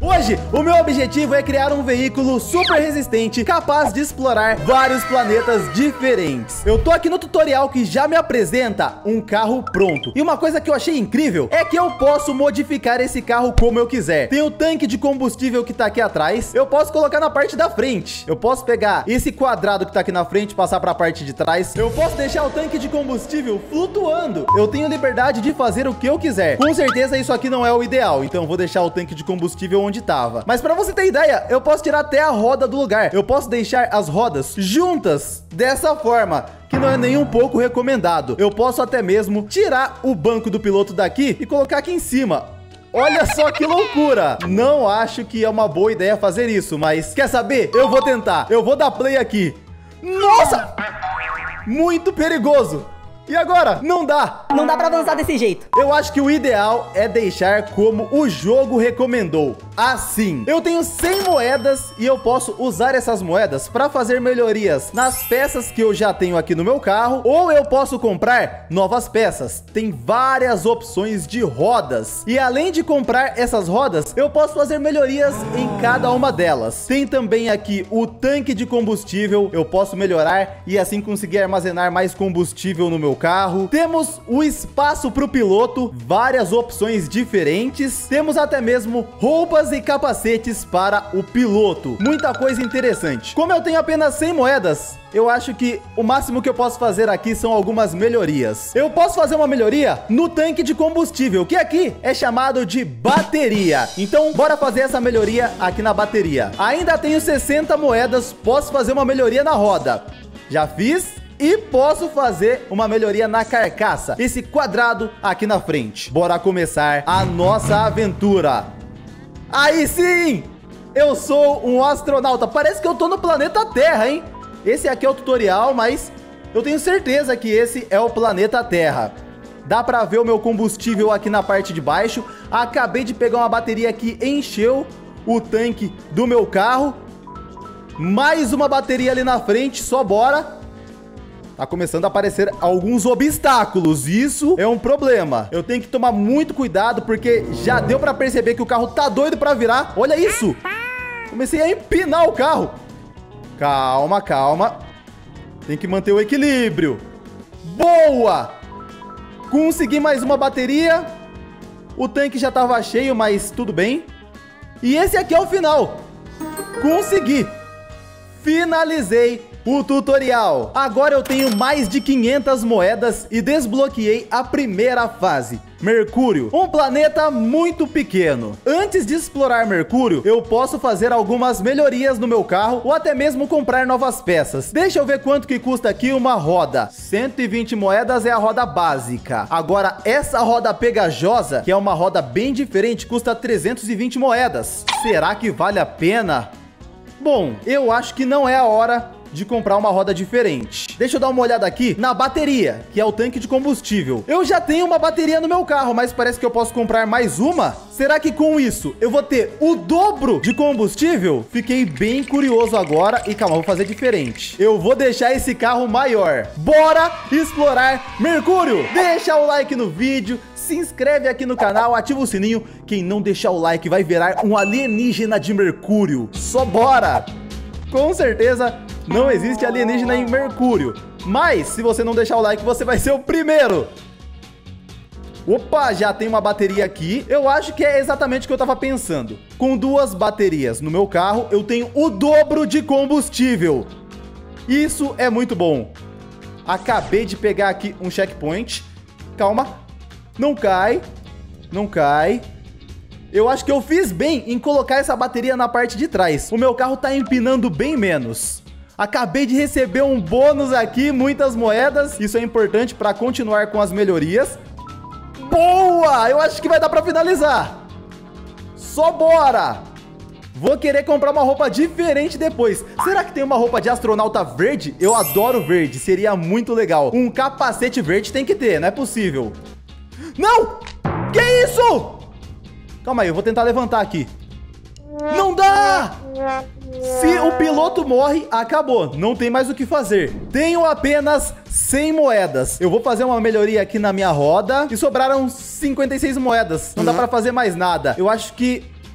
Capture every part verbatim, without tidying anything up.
Hoje, o meu objetivo é criar um veículo super resistente, capaz de explorar vários planetas diferentes. Eu tô aqui no tutorial que já me apresenta um carro pronto. E uma coisa que eu achei incrível é que eu posso modificar esse carro como eu quiser. Tem o tanque de combustível que tá aqui atrás, eu posso colocar na parte da frente. Eu posso pegar esse quadrado que tá aqui na frente e passar pra parte de trás. Eu posso deixar o tanque de combustível flutuando. Eu tenho liberdade de fazer o que eu quiser. Com certeza isso aqui não é o ideal, então eu vou deixar o tanque de combustível onde tava. Mas pra você ter ideia, eu posso tirar até a roda do lugar. Eu posso deixar as rodas juntas dessa forma, que não é nem um pouco recomendado. Eu posso até mesmo tirar o banco do piloto daqui e colocar aqui em cima. Olha só que loucura. Não acho que é uma boa ideia fazer isso, mas quer saber? Eu vou tentar. Eu vou dar play aqui. Nossa! Muito perigoso. E agora? Não dá. Não dá pra avançar desse jeito. Eu acho que o ideal é deixar como o jogo recomendou. Assim. Eu tenho cem moedas e eu posso usar essas moedas para fazer melhorias nas peças que eu já tenho aqui no meu carro. Ou eu posso comprar novas peças. Tem várias opções de rodas. E além de comprar essas rodas, eu posso fazer melhorias em cada uma delas. Tem também aqui o tanque de combustível. Eu posso melhorar e assim conseguir armazenar mais combustível no meu carro. Temos o espaço para o piloto, várias opções diferentes. Temos até mesmo roupas e capacetes para o piloto. Muita coisa interessante. Como eu tenho apenas cem moedas, eu acho que o máximo que eu posso fazer aqui são algumas melhorias. Eu posso fazer uma melhoria no tanque de combustível, que aqui é chamado de bateria. Então, bora fazer essa melhoria aqui na bateria. Ainda tenho sessenta moedas, posso fazer uma melhoria na roda. Já fiz. E posso fazer uma melhoria na carcaça, esse quadrado aqui na frente. Bora começar a nossa aventura. Aí sim! Eu sou um astronauta. Parece que eu tô no planeta Terra, hein? Esse aqui é o tutorial, mas eu tenho certeza que esse é o planeta Terra. Dá pra ver o meu combustível aqui na parte de baixo. Acabei de pegar uma bateria que encheu o tanque do meu carro. Mais uma bateria ali na frente, só bora. Tá começando a aparecer alguns obstáculos. Isso é um problema. Eu tenho que tomar muito cuidado, porque já deu pra perceber que o carro tá doido pra virar. Olha isso. Comecei a empinar o carro. Calma, calma. Tem que manter o equilíbrio. Boa! Consegui mais uma bateria. O tanque já tava cheio, mas tudo bem. E esse aqui é o final. Consegui. Finalizei o tutorial. Agora eu tenho mais de quinhentas moedas e desbloqueei a primeira fase, Mercúrio, um planeta muito pequeno. Antes de explorar Mercúrio, eu posso fazer algumas melhorias no meu carro ou até mesmo comprar novas peças. Deixa eu ver quanto que custa aqui uma roda. cento e vinte moedas é a roda básica. Agora essa roda pegajosa, que é uma roda bem diferente, custa trezentas e vinte moedas. Será que vale a pena? Bom, eu acho que não é a hora de comprar uma roda diferente. Deixa eu dar uma olhada aqui na bateria, que é o tanque de combustível. Eu já tenho uma bateria no meu carro, mas parece que eu posso comprar mais uma. Será que com isso eu vou ter o dobro de combustível? Fiquei bem curioso agora e calma, vou fazer diferente. Eu vou deixar esse carro maior. Bora explorar Mercúrio! Deixa o like no vídeo, se inscreve aqui no canal, ativa o sininho. Quem não deixar o like vai virar um alienígena de Mercúrio. Só bora! Com certeza não existe alienígena em Mercúrio, mas se você não deixar o like, você vai ser o primeiro. Opa, já tem uma bateria aqui. Eu acho que é exatamente o que eu tava pensando. Com duas baterias no meu carro, eu tenho o dobro de combustível. Isso é muito bom. Acabei de pegar aqui um checkpoint. Calma. Não cai. Não cai. Eu acho que eu fiz bem em colocar essa bateria na parte de trás. O meu carro tá empinando bem menos. Acabei de receber um bônus aqui, muitas moedas. Isso é importante para continuar com as melhorias. Boa! Eu acho que vai dar para finalizar. Só bora! Vou querer comprar uma roupa diferente depois. Será que tem uma roupa de astronauta verde? Eu adoro verde, seria muito legal. Um capacete verde tem que ter, não é possível. Não! Que isso? Calma aí, eu vou tentar levantar aqui. Não dá! Se o piloto morre, acabou. Não tem mais o que fazer. Tenho apenas cem moedas. Eu vou fazer uma melhoria aqui na minha roda. E sobraram cinquenta e seis moedas. Não dá pra fazer mais nada. Eu acho que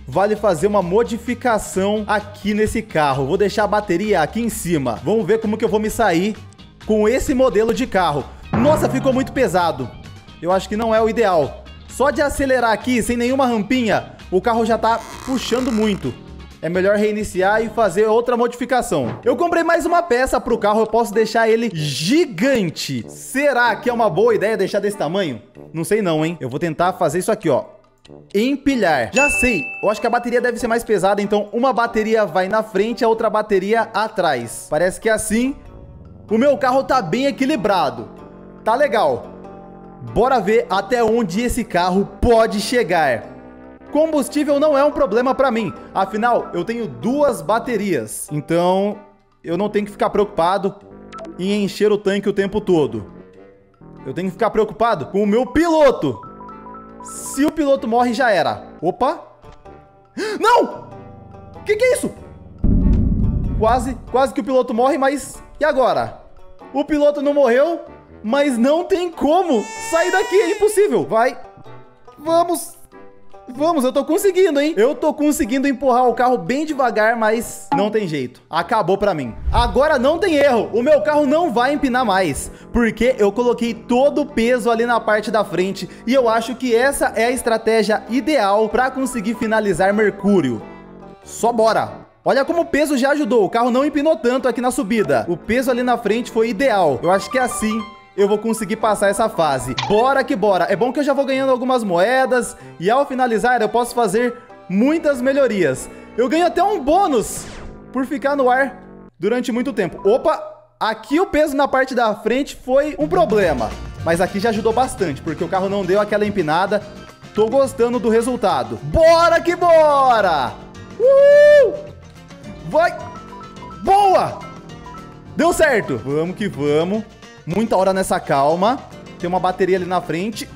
vale fazer uma modificação aqui nesse carro. Vou deixar a bateria aqui em cima. Vamos ver como que eu vou me sair com esse modelo de carro. Nossa, ficou muito pesado. Eu acho que não é o ideal. Só de acelerar aqui, sem nenhuma rampinha, o carro já tá puxando muito. É melhor reiniciar e fazer outra modificação. Eu comprei mais uma peça pro carro, eu posso deixar ele gigante. Será que é uma boa ideia deixar desse tamanho? Não sei não, hein? Eu vou tentar fazer isso aqui, ó. Empilhar. Já sei, eu acho que a bateria deve ser mais pesada, então uma bateria vai na frente, a outra bateria atrás. Parece que assim, o meu carro tá bem equilibrado. Tá legal. Bora ver até onde esse carro pode chegar. Combustível não é um problema pra mim, afinal, eu tenho duas baterias. Então, eu não tenho que ficar preocupado em encher o tanque o tempo todo. Eu tenho que ficar preocupado com o meu piloto. Se o piloto morre, já era. Opa! Não! O que que é isso? Quase, quase que o piloto morre, mas... E agora? O piloto não morreu, mas não tem como sair daqui, é impossível. Vai. Vamos... Vamos, eu tô conseguindo, hein? Eu tô conseguindo empurrar o carro bem devagar, mas não tem jeito. Acabou pra mim. Agora não tem erro. O meu carro não vai empinar mais, porque eu coloquei todo o peso ali na parte da frente e eu acho que essa é a estratégia ideal pra conseguir finalizar Mercúrio. Só bora. Olha como o peso já ajudou. O carro não empinou tanto aqui na subida. O peso ali na frente foi ideal. Eu acho que assim... eu vou conseguir passar essa fase. Bora que bora. É bom que eu já vou ganhando algumas moedas e ao finalizar eu posso fazer muitas melhorias. Eu ganho até um bônus por ficar no ar durante muito tempo. Opa, aqui o peso na parte da frente foi um problema, mas aqui já ajudou bastante, porque o carro não deu aquela empinada. Tô gostando do resultado. Bora que bora! Uh! Vai! Boa! Deu certo! Vamos que vamos. Muita hora nessa calma. Tem uma bateria ali na frente.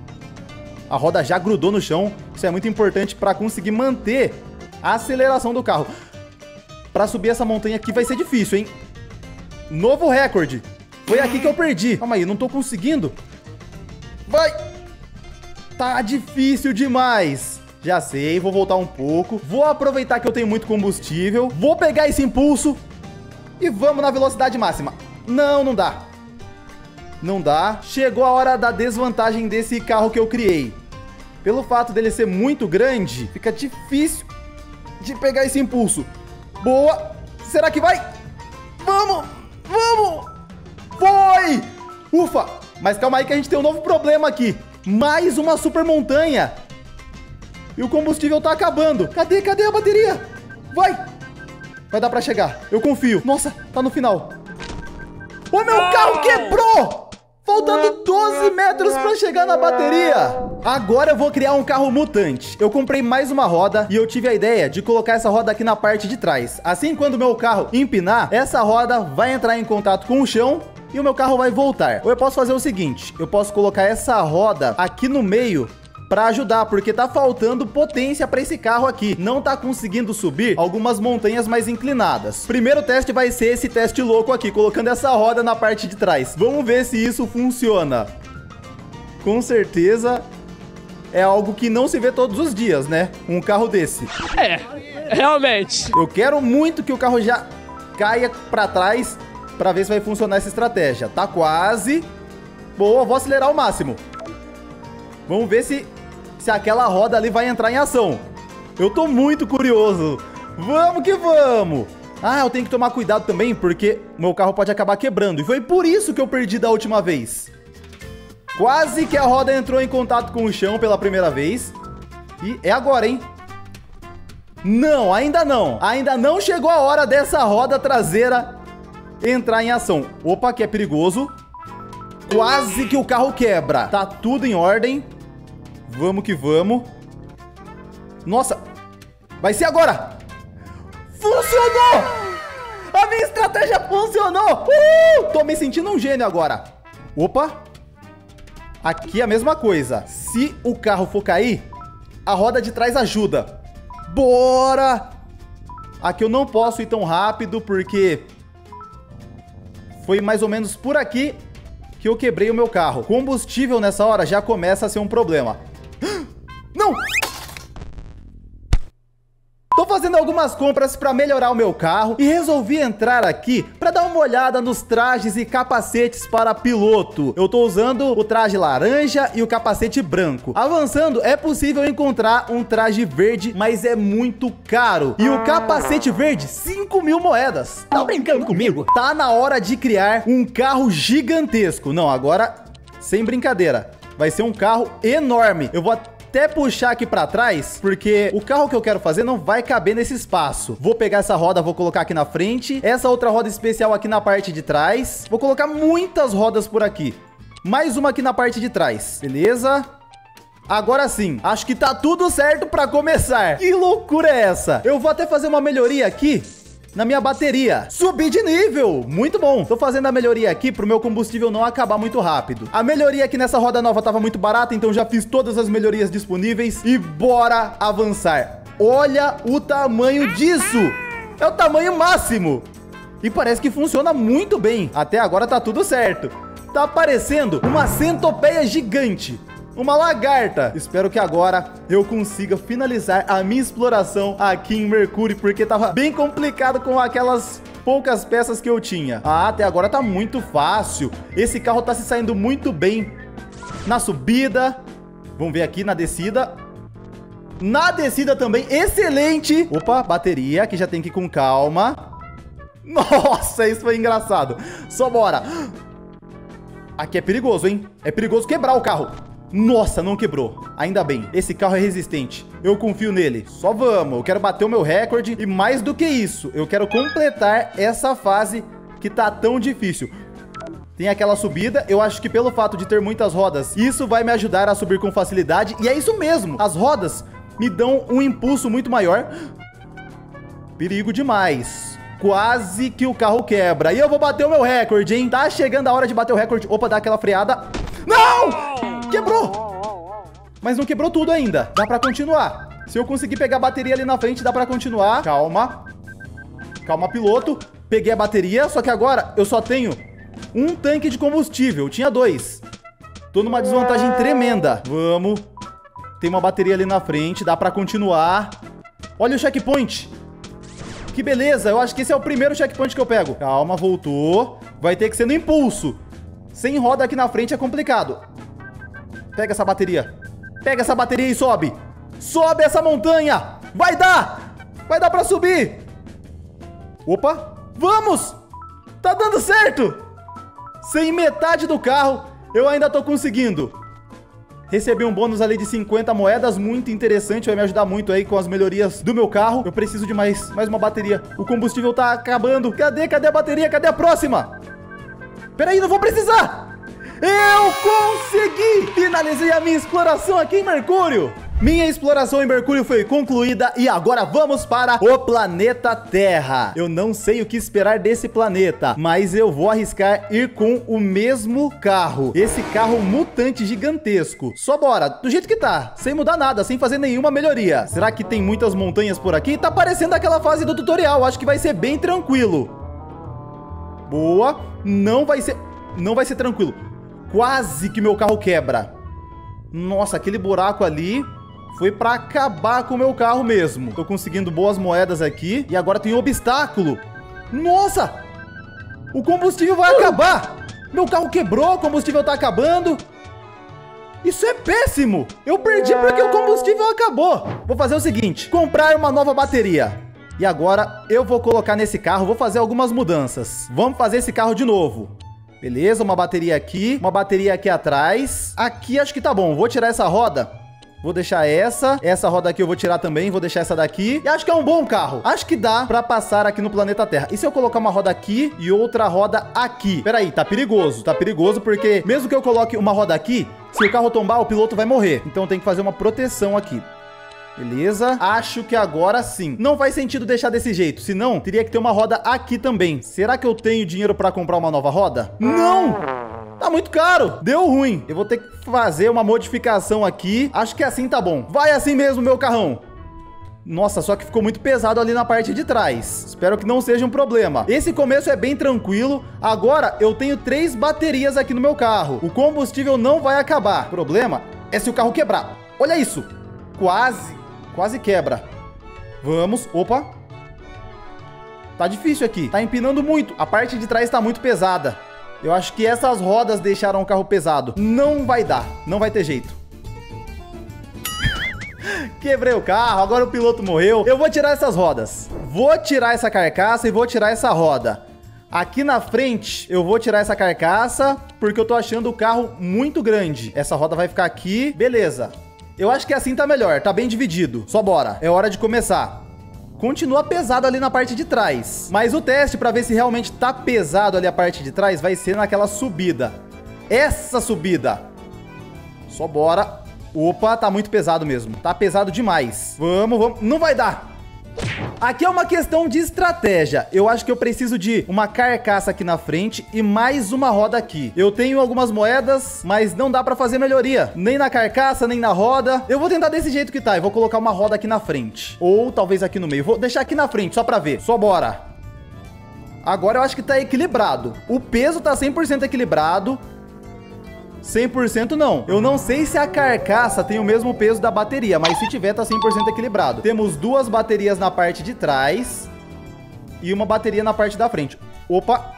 A roda já grudou no chão. Isso é muito importante para conseguir manter a aceleração do carro. Para subir essa montanha aqui vai ser difícil, hein? Novo recorde. Foi aqui que eu perdi. Calma aí, não tô conseguindo. Vai. Tá difícil demais. Já sei, vou voltar um pouco. Vou aproveitar que eu tenho muito combustível. Vou pegar esse impulso. E vamos na velocidade máxima. Não, não dá. Não dá. Chegou a hora da desvantagem desse carro que eu criei. Pelo fato dele ser muito grande, fica difícil de pegar esse impulso. Boa. Será que vai? Vamos. Vamos. Foi. Ufa. Mas calma aí que a gente tem um novo problema aqui. Mais uma super montanha. E o combustível tá acabando. Cadê? Cadê a bateria? Vai. Vai dar pra chegar. Eu confio. Nossa, tá no final. O meu carro quebrou! Faltando doze metros pra chegar na bateria. Agora eu vou criar um carro mutante. Eu comprei mais uma roda e eu tive a ideia de colocar essa roda aqui na parte de trás. Assim, quando o meu carro empinar, essa roda vai entrar em contato com o chão e o meu carro vai voltar. Ou eu posso fazer o seguinte, eu posso colocar essa roda aqui no meio para ajudar, porque tá faltando potência para esse carro aqui. Não tá conseguindo subir algumas montanhas mais inclinadas. Primeiro teste vai ser esse teste louco aqui, colocando essa roda na parte de trás. Vamos ver se isso funciona. Com certeza é algo que não se vê todos os dias, né? Um carro desse. É, realmente. Eu quero muito que o carro já caia para trás para ver se vai funcionar essa estratégia. Tá quase. Boa, vou acelerar ao máximo. Vamos ver se... se aquela roda ali vai entrar em ação. Eu tô muito curioso. Vamos que vamos. Ah, eu tenho que tomar cuidado também, porque meu carro pode acabar quebrando. E foi por isso que eu perdi da última vez. Quase que a roda entrou em contato com o chão pela primeira vez. E é agora, hein? Não, ainda não. Ainda não chegou a hora dessa roda traseira entrar em ação. Opa, que é perigoso. Quase que o carro quebra. Tá tudo em ordem. Vamos que vamos. Nossa, vai ser agora. Funcionou! A minha estratégia funcionou! Uh! Tô me sentindo um gênio agora. Opa. Aqui é a mesma coisa. Se o carro for cair, a roda de trás ajuda. Bora! Aqui eu não posso ir tão rápido, porque foi mais ou menos por aqui que eu quebrei o meu carro. Combustível nessa hora já começa a ser um problema. Não! fazendo algumas compras para melhorar o meu carro e resolvi entrar aqui para dar uma olhada nos trajes e capacetes para piloto. Eu tô usando o traje laranja e o capacete branco. Avançando, é possível encontrar um traje verde, mas é muito caro. E o capacete verde, cinco mil moedas. Tá brincando comigo? Tá na hora de criar um carro gigantesco. Não, agora, sem brincadeira, vai ser um carro enorme. Eu vou até puxar aqui pra trás, porque o carro que eu quero fazer não vai caber nesse espaço. Vou pegar essa roda, vou colocar aqui na frente, essa outra roda especial aqui na parte de trás. Vou colocar muitas rodas por aqui. Mais uma aqui na parte de trás. Beleza? Agora sim, acho que tá tudo certo pra começar. Que loucura é essa? Eu vou até fazer uma melhoria aqui na minha bateria. Subir de nível, muito bom. Tô fazendo a melhoria aqui pro meu combustível não acabar muito rápido. A melhoria aqui nessa roda nova tava muito barata, então já fiz todas as melhorias disponíveis. E bora avançar. Olha o tamanho disso. É o tamanho máximo. E parece que funciona muito bem. Até agora tá tudo certo. Tá parecendo uma centopeia gigante. Uma lagarta. Espero que agora eu consiga finalizar a minha exploração aqui em Mercúrio, porque tava bem complicado com aquelas poucas peças que eu tinha. Ah, até agora tá muito fácil. Esse carro tá se saindo muito bem na subida. Vamos ver aqui na descida. Na descida também, excelente. Opa, bateria, que já tem que ir com calma. Nossa, isso foi engraçado. Só bora. Aqui é perigoso, hein? É perigoso quebrar o carro. Nossa, não quebrou. Ainda bem. Esse carro é resistente. Eu confio nele. Só vamos. Eu quero bater o meu recorde. E mais do que isso, eu quero completar essa fase que tá tão difícil. Tem aquela subida. Eu acho que pelo fato de ter muitas rodas, isso vai me ajudar a subir com facilidade. E é isso mesmo. As rodas me dão um impulso muito maior. Perigo demais. Quase que o carro quebra. E eu vou bater o meu recorde, hein? Tá chegando a hora de bater o recorde. Opa, dá aquela freada. Não! Quebrou! Mas não quebrou tudo ainda. Dá pra continuar. Se eu conseguir pegar a bateria ali na frente, dá pra continuar. Calma. Calma, piloto. Peguei a bateria, só que agora eu só tenho um tanque de combustível. Eu tinha dois. Tô numa desvantagem tremenda. Vamos. Tem uma bateria ali na frente. Dá pra continuar. Olha o checkpoint. Que beleza. Eu acho que esse é o primeiro checkpoint que eu pego. Calma, voltou. Vai ter que ser no impulso. Sem roda aqui na frente é complicado. Pega essa bateria. Pega essa bateria e sobe. Sobe essa montanha. Vai dar. Vai dar pra subir. Opa. Vamos. Tá dando certo. Sem metade do carro, eu ainda tô conseguindo. Recebi um bônus ali de cinquenta moedas. Muito interessante. Vai me ajudar muito aí com as melhorias do meu carro. Eu preciso de mais, mais uma bateria. O combustível tá acabando. Cadê? Cadê a bateria? Cadê a próxima? Peraí, não vou precisar. Eu consegui! Finalizei a minha exploração aqui em Mercúrio. Minha exploração em Mercúrio foi concluída e agora vamos para o planeta Terra. Eu não sei o que esperar desse planeta, mas eu vou arriscar ir com o mesmo carro. Esse carro mutante gigantesco. Só bora, do jeito que tá, sem mudar nada, sem fazer nenhuma melhoria. Será que tem muitas montanhas por aqui? Tá parecendo aquela fase do tutorial, acho que vai ser bem tranquilo. Boa, não vai ser... Não vai ser tranquilo. Quase que meu carro quebra. Nossa, aquele buraco ali foi pra acabar com o meu carro mesmo. Tô conseguindo boas moedas aqui. E agora tem um obstáculo. Nossa! O combustível vai acabar. Meu carro quebrou, o combustível tá acabando. Isso é péssimo. Eu perdi porque o combustível acabou. Vou fazer o seguinte. Comprar uma nova bateria. E agora eu vou colocar nesse carro. Vou fazer algumas mudanças. Vamos fazer esse carro de novo. Beleza, uma bateria aqui, uma bateria aqui atrás. Aqui acho que tá bom, vou tirar essa roda. Vou deixar essa, essa roda aqui eu vou tirar também, vou deixar essa daqui. E acho que é um bom carro. Acho que dá pra passar aqui no planeta Terra. E se eu colocar uma roda aqui e outra roda aqui? Peraí, tá perigoso, tá perigoso porque mesmo que eu coloque uma roda aqui, se o carro tombar, o piloto vai morrer. Então tem que fazer uma proteção aqui. Beleza, acho que agora sim. Não faz sentido deixar desse jeito, senão teria que ter uma roda aqui também. Será que eu tenho dinheiro pra comprar uma nova roda? Não! Tá muito caro, deu ruim. Eu vou ter que fazer uma modificação aqui. Acho que assim tá bom. Vai assim mesmo, meu carrão. Nossa, só que ficou muito pesado ali na parte de trás. Espero que não seja um problema. Esse começo é bem tranquilo. Agora eu tenho três baterias aqui no meu carro. O combustível não vai acabar. O problema é se o carro quebrar. Olha isso. Quase... Quase quebra. Vamos. Opa. Tá difícil aqui. Tá empinando muito. A parte de trás tá muito pesada. Eu acho que essas rodas deixaram o carro pesado. Não vai dar. Não vai ter jeito. Quebrei o carro. Agora o piloto morreu. Eu vou tirar essas rodas. Vou tirar essa carcaça e vou tirar essa roda. Aqui na frente, eu vou tirar essa carcaça porque eu tô achando o carro muito grande. Essa roda vai ficar aqui. Beleza. Eu acho que assim tá melhor. Tá bem dividido. Só bora. É hora de começar. Continua pesado ali na parte de trás. Mas o teste para ver se realmente tá pesado ali a parte de trás vai ser naquela subida. Essa subida. Só bora. Opa, tá muito pesado mesmo. Tá pesado demais. Vamos, vamos. Não vai dar. Aqui é uma questão de estratégia. Eu acho que eu preciso de uma carcaça aqui na frente e mais uma roda aqui. Eu tenho algumas moedas, mas não dá pra fazer melhoria. Nem na carcaça, nem na roda. Eu vou tentar desse jeito que tá. Eu vou colocar uma roda aqui na frente. Ou talvez aqui no meio. Vou deixar aqui na frente, só pra ver. Só bora. Agora eu acho que tá equilibrado. O peso tá cem por cento equilibrado. cem por cento não. Eu não sei se a carcaça tem o mesmo peso da bateria, mas se tiver, tá cem por cento equilibrado. Temos duas baterias na parte de trás e uma bateria na parte da frente. Opa!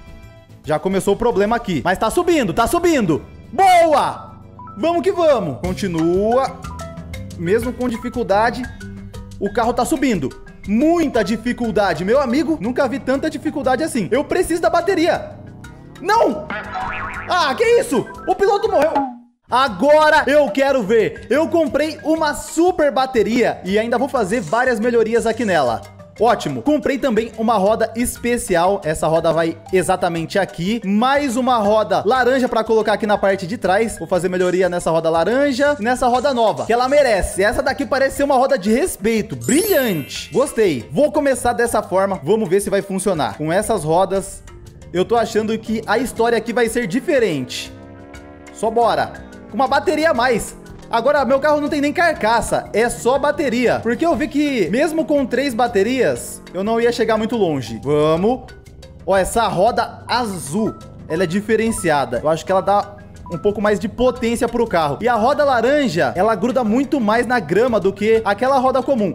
Já começou o problema aqui. Mas tá subindo, tá subindo! Boa! Vamos que vamos! Continua. Mesmo com dificuldade, o carro tá subindo. Muita dificuldade. Meu amigo, nunca vi tanta dificuldade assim. Eu preciso da bateria. Não! Ah, que isso? O piloto morreu. Agora eu quero ver. Eu comprei uma super bateria e ainda vou fazer várias melhorias aqui nela. Ótimo. Comprei também uma roda especial. Essa roda vai exatamente aqui. Mais uma roda laranja para colocar aqui na parte de trás. Vou fazer melhoria nessa roda laranja e nessa roda nova, que ela merece. Essa daqui parece ser uma roda de respeito. Brilhante. Gostei. Vou começar dessa forma. Vamos ver se vai funcionar. Com essas rodas, eu tô achando que a história aqui vai ser diferente. Só bora. Com uma bateria a mais. Agora, meu carro não tem nem carcaça. É só bateria. Porque eu vi que, mesmo com três baterias, eu não ia chegar muito longe. Vamos. Ó, essa roda azul, ela é diferenciada. Eu acho que ela dá um pouco mais de potência pro carro. E a roda laranja, ela gruda muito mais na grama do que aquela roda comum.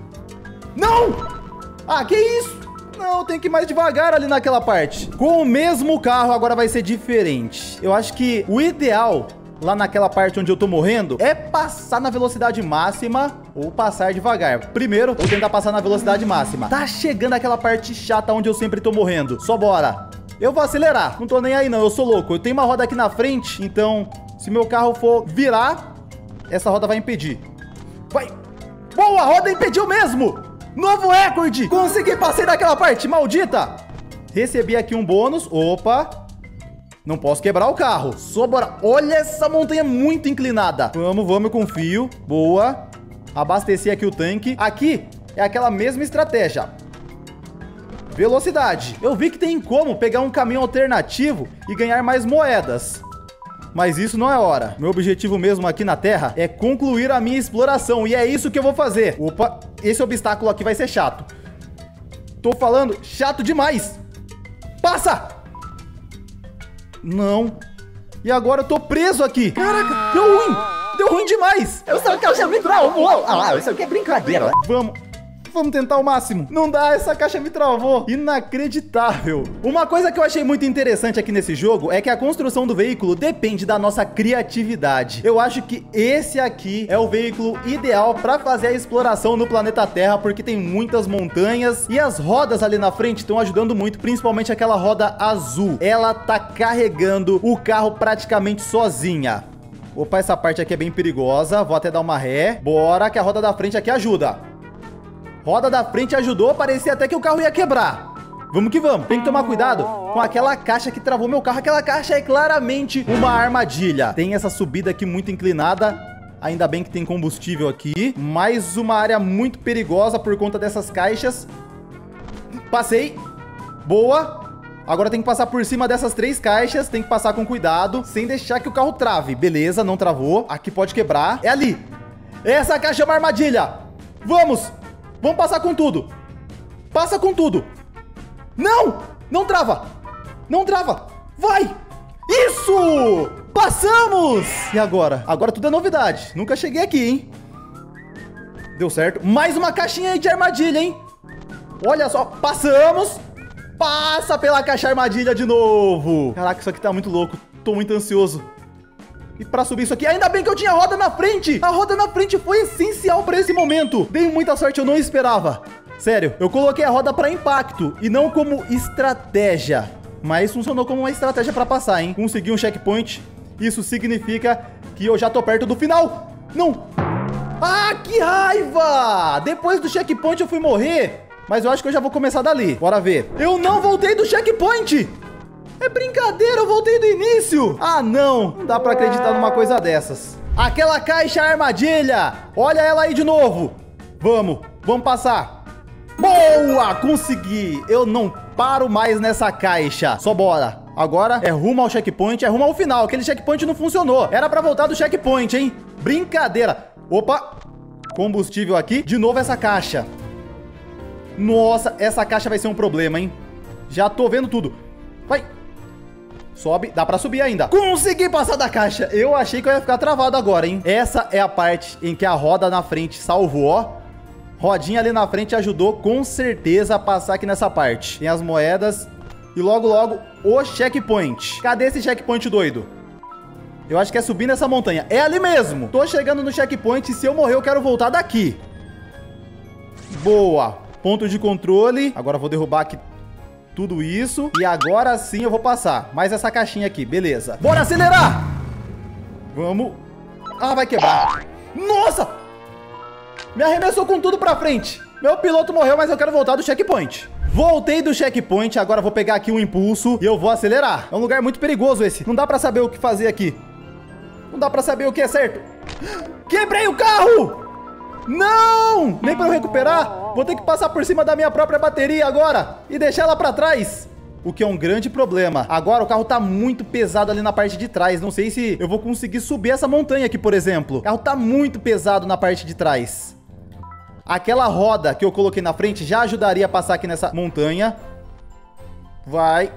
Não! Ah, que isso? Não, tem que ir mais devagar ali naquela parte. Com o mesmo carro, agora vai ser diferente. Eu acho que o ideal, lá naquela parte onde eu tô morrendo, é passar na velocidade máxima ou passar devagar. Primeiro, vou tentar passar na velocidade máxima. Tá chegando aquela parte chata onde eu sempre tô morrendo. Só bora. Eu vou acelerar. Não tô nem aí não, eu sou louco. Eu tenho uma roda aqui na frente, então se meu carro for virar, essa roda vai impedir. Vai. Boa, a roda impediu mesmo. Novo recorde! Consegui, passei daquela parte, maldita! Recebi aqui um bônus. Opa! Não posso quebrar o carro. Só bora. Olha essa montanha muito inclinada. Vamos, vamos, eu confio. Boa. Abasteci aqui o tanque. Aqui é aquela mesma estratégia. Velocidade. Eu vi que tem como pegar um caminho alternativo e ganhar mais moedas. Mas isso não é hora. Meu objetivo mesmo aqui na Terra é concluir a minha exploração. E é isso que eu vou fazer. Opa, esse obstáculo aqui vai ser chato. Tô falando, chato demais. Passa! Não. E agora eu tô preso aqui. Caraca, deu ruim. Deu ruim demais. Eu só quero me travou. Ah, isso aqui é brincadeira. Vamos. Vamos tentar o máximo. Não dá, essa caixa me travou. Inacreditável. Uma coisa que eu achei muito interessante aqui nesse jogo é que a construção do veículo depende da nossa criatividade. Eu acho que esse aqui é o veículo ideal para fazer a exploração no planeta Terra, porque tem muitas montanhas e as rodas ali na frente estão ajudando muito, principalmente aquela roda azul. Ela tá carregando o carro praticamente sozinha. Opa, essa parte aqui é bem perigosa. Vou até dar uma ré. Bora, que a roda da frente aqui ajuda. Roda da frente ajudou, parecia até que o carro ia quebrar. Vamos que vamos. Tem que tomar cuidado com aquela caixa que travou meu carro. Aquela caixa é claramente uma armadilha. Tem essa subida aqui muito inclinada. Ainda bem que tem combustível aqui. Mais uma área muito perigosa por conta dessas caixas. Passei. Boa. Agora tem que passar por cima dessas três caixas. Tem que passar com cuidado, sem deixar que o carro trave. Beleza, não travou. Aqui pode quebrar. É ali. Essa caixa é uma armadilha. Vamos. Vamos passar com tudo. Passa com tudo. Não! Não trava. Não trava. Vai! Isso! Passamos! E agora? Agora tudo é novidade. Nunca cheguei aqui, hein? Deu certo. Mais uma caixinha aí de armadilha, hein? Olha só, passamos. Passa pela caixa armadilha de novo. Caraca, isso aqui tá muito louco. Tô muito ansioso. E pra subir isso aqui, ainda bem que eu tinha a roda na frente. A roda na frente foi essencial pra esse momento. Dei muita sorte, eu não esperava. Sério, eu coloquei a roda pra impacto e não como estratégia. Mas funcionou como uma estratégia pra passar, hein? Consegui um checkpoint. Isso significa que eu já tô perto do final. Não. Ah, que raiva! Depois do checkpoint eu fui morrer. Mas eu acho que eu já vou começar dali. Bora ver. Eu não voltei do checkpoint. É brincadeira, eu voltei do início. Ah, não. Não dá pra acreditar numa coisa dessas. Aquela caixa armadilha. Olha ela aí de novo. Vamos, vamos passar. Boa, consegui. Eu não paro mais nessa caixa. Só bora. Agora é rumo ao checkpoint, é rumo ao final. Aquele checkpoint não funcionou. Era pra voltar do checkpoint, hein? Brincadeira. Opa. Combustível aqui. De novo essa caixa. Nossa, essa caixa vai ser um problema, hein? Já tô vendo tudo. Vai. Sobe, dá pra subir ainda. Consegui passar da caixa. Eu achei que eu ia ficar travado agora, hein? Essa é a parte em que a roda na frente salvou, ó. Rodinha ali na frente ajudou com certeza a passar aqui nessa parte. Tem as moedas e logo, logo o checkpoint. Cadê esse checkpoint doido? Eu acho que é subir nessa montanha. É ali mesmo. Tô chegando no checkpoint e se eu morrer eu quero voltar daqui. Boa. Ponto de controle. Agora eu vou derrubar aqui tudo isso. E agora sim eu vou passar. Mais essa caixinha aqui, beleza. Bora acelerar! Vamos. Ah, vai quebrar. Nossa! Me arremessou com tudo pra frente. Meu piloto morreu, mas eu quero voltar do checkpoint. Voltei do checkpoint, agora vou pegar aqui um impulso e eu vou acelerar. É um lugar muito perigoso esse. Não dá pra saber o que fazer aqui. Não dá pra saber o que é certo. Quebrei o carro! Não! Nem pra eu recuperar. Vou ter que passar por cima da minha própria bateria agora e deixar ela pra trás. O que é um grande problema. Agora o carro tá muito pesado ali na parte de trás. Não sei se eu vou conseguir subir essa montanha aqui, por exemplo. O carro tá muito pesado na parte de trás. Aquela roda que eu coloquei na frente já ajudaria a passar aqui nessa montanha. Vai.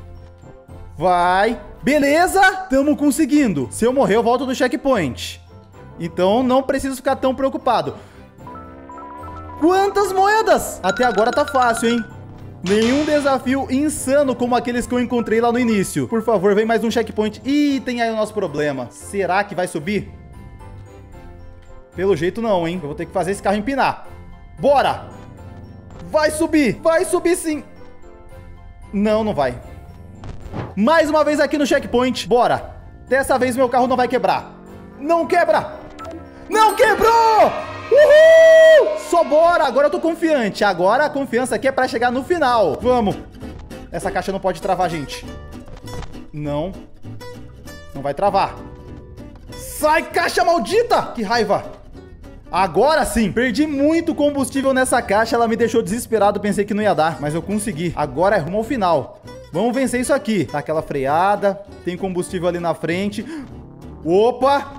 Vai. Beleza. Tamo conseguindo. Se eu morrer, eu volto do checkpoint. Então não preciso ficar tão preocupado. Quantas moedas? Até agora tá fácil, hein? Nenhum desafio insano como aqueles que eu encontrei lá no início. Por favor, vem mais um checkpoint. Ih, tem aí o nosso problema. Será que vai subir? Pelo jeito não, hein? Eu vou ter que fazer esse carro empinar. Bora! Vai subir! Vai subir sim! Não, não vai. Mais uma vez aqui no checkpoint. Bora! Dessa vez meu carro não vai quebrar. Não quebra! Não quebrou! Uhul! Só bora! Agora eu tô confiante. Agora a confiança aqui é pra chegar no final. Vamos! Essa caixa não pode travar, gente. Não. Não vai travar. Sai, caixa maldita! Que raiva! Agora sim! Perdi muito combustível nessa caixa. Ela me deixou desesperado. Pensei que não ia dar, mas eu consegui. Agora é rumo ao final. Vamos vencer isso aqui. Tá aquela freada. Tem combustível ali na frente. Opa!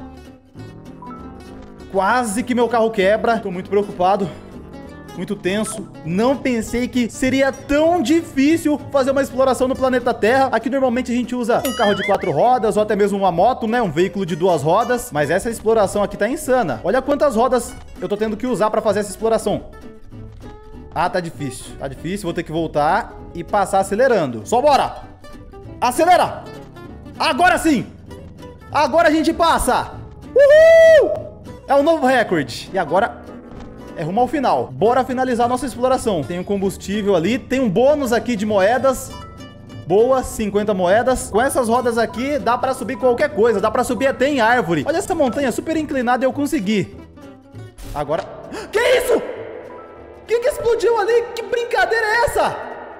Quase que meu carro quebra. Tô muito preocupado. Muito tenso. Não pensei que seria tão difícil fazer uma exploração no planeta Terra. Aqui normalmente a gente usa um carro de quatro rodas ou até mesmo uma moto, né? Um veículo de duas rodas. Mas essa exploração aqui tá insana. Olha quantas rodas eu tô tendo que usar pra fazer essa exploração. Ah, tá difícil. Tá difícil. Vou ter que voltar e passar acelerando. Só bora! Acelera! Agora sim! Agora a gente passa! Uhul! É um novo recorde. E agora é rumo ao final. Bora finalizar nossa exploração. Tem um combustível ali. Tem um bônus aqui de moedas. Boa, cinquenta moedas. Com essas rodas aqui, dá pra subir qualquer coisa. Dá pra subir até em árvore. Olha essa montanha super inclinada e eu consegui. Agora... Que isso? O que que explodiu ali? Que brincadeira é essa?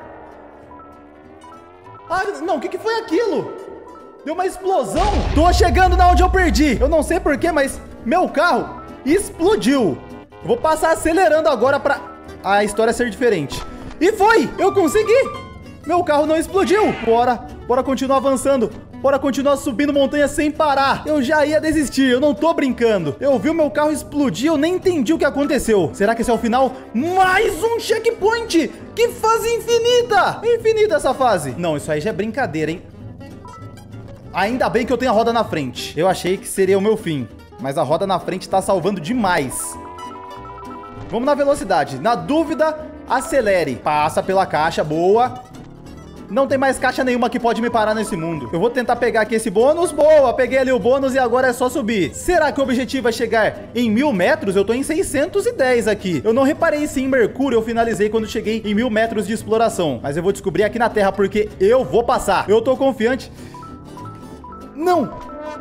Ah, não. O que que foi aquilo? Deu uma explosão. Tô chegando na onde eu perdi. Eu não sei porquê, mas meu carro explodiu. Eu vou passar acelerando agora pra a história ser diferente. E foi! Eu consegui! Meu carro não explodiu. Bora, bora continuar avançando. Bora continuar subindo montanha sem parar. Eu já ia desistir, eu não tô brincando. Eu vi o meu carro explodir, eu nem entendi o que aconteceu. Será que esse é o final? Mais um checkpoint! Que fase infinita! Infinita essa fase. Não, isso aí já é brincadeira, hein? Ainda bem que eu tenho a roda na frente. Eu achei que seria o meu fim, mas a roda na frente tá salvando demais. Vamos na velocidade. Na dúvida, acelere. Passa pela caixa, boa. Não tem mais caixa nenhuma que pode me parar nesse mundo. Eu vou tentar pegar aqui esse bônus. Boa, peguei ali o bônus e agora é só subir. Será que o objetivo é chegar em mil metros? Eu tô em seiscentos e dez aqui. Eu não reparei se em Mercúrio eu finalizei quando cheguei em mil metros de exploração. Mas eu vou descobrir aqui na Terra porque eu vou passar. Eu tô confiante. Não!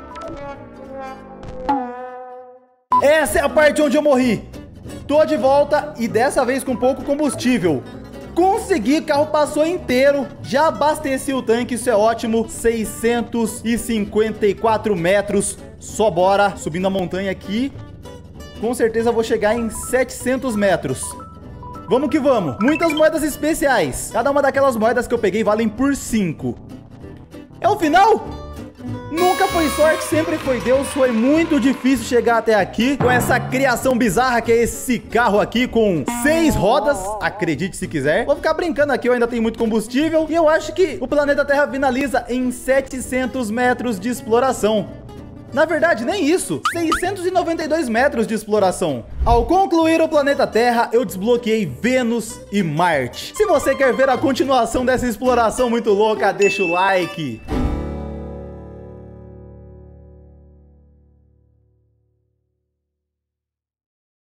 Essa é a parte onde eu morri. Tô de volta e dessa vez com pouco combustível. Consegui, carro passou inteiro. Já abasteci o tanque, isso é ótimo. seiscentos e cinquenta e quatro metros. Só bora. Subindo a montanha aqui. Com certeza vou chegar em setecentos metros. Vamos que vamos. Muitas moedas especiais. Cada uma daquelas moedas que eu peguei valem por cinco. É o final? Nunca foi sorte, sempre foi Deus. Foi muito difícil chegar até aqui com essa criação bizarra que é esse carro aqui com seis rodas. Acredite se quiser. Vou ficar brincando aqui, eu ainda tenho muito combustível. E eu acho que o planeta Terra finaliza em setecentos metros de exploração. Na verdade, nem isso. seiscentos e noventa e dois metros de exploração. Ao concluir o planeta Terra, eu desbloqueei Vênus e Marte. Se você quer ver a continuação dessa exploração muito louca, deixa o like.